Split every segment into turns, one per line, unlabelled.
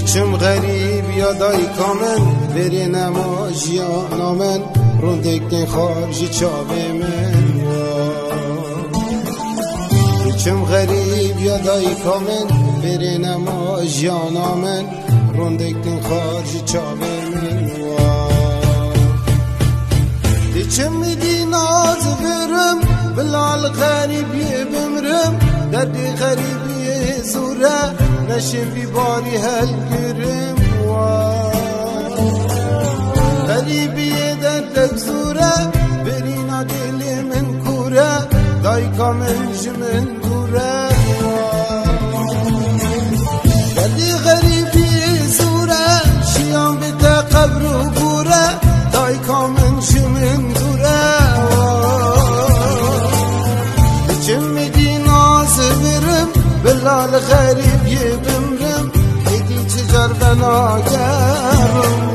چم غریب یادای کامن بری نماجیانا من روندکن خارجی چاوه من چم غریب یادای کامن بری نماجیانا من روندکن خارجی چاوه من چم میدی ناز برم بلال غریبی بمرم دردی غریبی زوره نشفی باری هل گرم غریبی دردک زوره برینا دلی من کوره دایکا من جمن دوره دردی غریبی زوره شیام بیتا قبر و بوره دایکا من جمن دوره بلال غریب یه بمرم ایدی چجار بنا گرم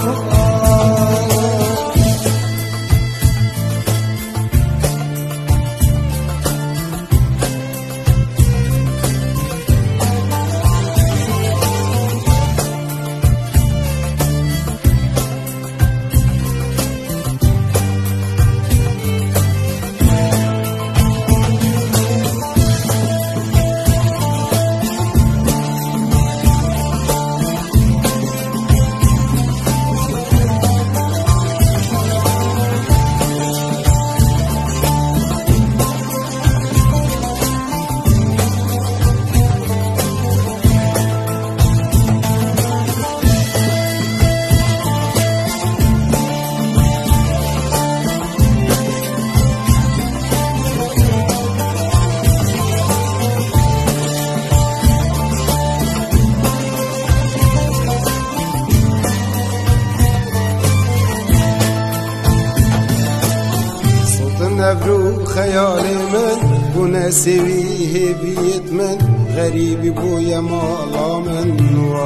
نبرو خیال من بو نسوی هبیت من غریبی بوی مالا من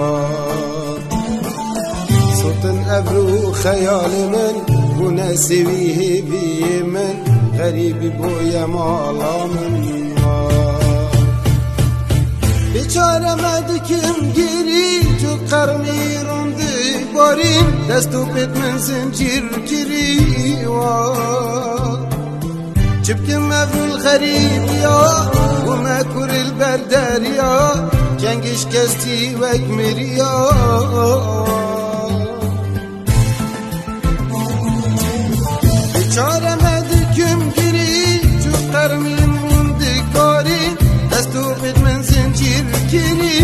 سلطن ابرو خیال من بو نسوی هبی من غریبی بوی مالا من بیچاره مدکم گیری تو قرمی رونده باریم دستو بید من زنجیر گیری جبكم ابو الغريب يا وما كور البردر يا جنگش كستي واكمر يا بچاره مدكم گري تو قرمين مندگاري دستو بد من زنجير گري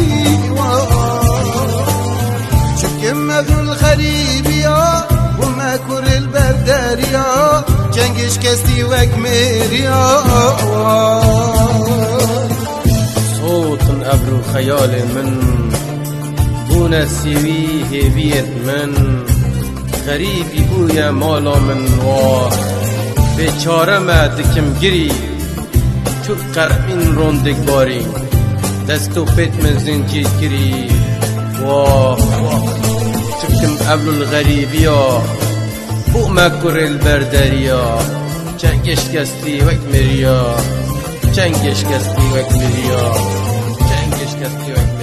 جبكم ابو الغريب يا وما كور البردر يا جنگش کستی و اکمریا
صوت ابرو خیال من بو نسیوی هویت من غریبی بوی مالا من و بیچاره مدکم گری تو قرمین روندک باری دستو پیت من زنجیر گری و چکم ابرو الغریبیا بو مکر البردریا چنگش کستی وک مریا چنگش کستی وک مریا چنگش کستی وک مریا